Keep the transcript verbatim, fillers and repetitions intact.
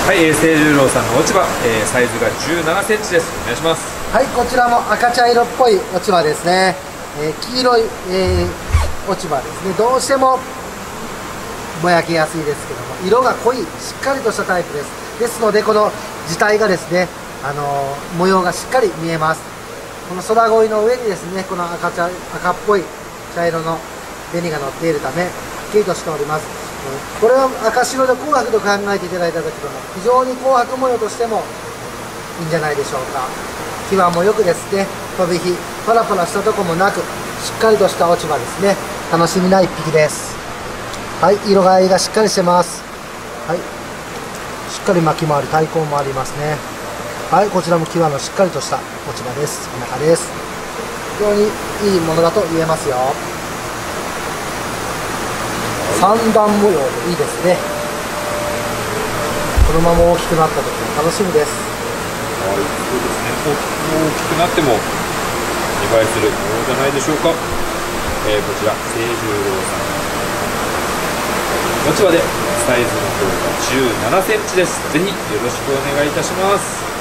はい、えー、清十郎さんの落ち葉、えー、サイズがじゅうななセンチです。お願いします。 はい、こちらも赤茶色っぽい落ち葉ですね。えー、黄色い、えー、落ち葉ですね。どうしてもぼやけやすいですけども、色が濃いしっかりとしたタイプです。ですのでこの字体がですね、あのー、模様がしっかり見えます。この空鯉の上にですね、この赤茶赤っぽい茶色の紅が乗っているためはっきりとしております。これを赤白で紅白と考えていただいた時でも非常に紅白模様としてもいいんじゃないでしょうか。際もよくですね、飛び火パラパラしたとこもなくしっかりとした落ち葉ですね。楽しみないっぴきです。はい、色合いがしっかりしてます。はい、しっかり巻き回り対抗もありますね。はい、こちらも際のしっかりとした落ち葉です。お腹です。非常にいいものだと言えますよ。三段模様でいいですね。このまま大きくなった時も楽しみです。 はい、そうですね。大きくなっても見栄えするものじゃないでしょうか。えー、こちら清十郎さん落ち葉でサイズの方がじゅうななセンチです。ぜひよろしくお願いいたします。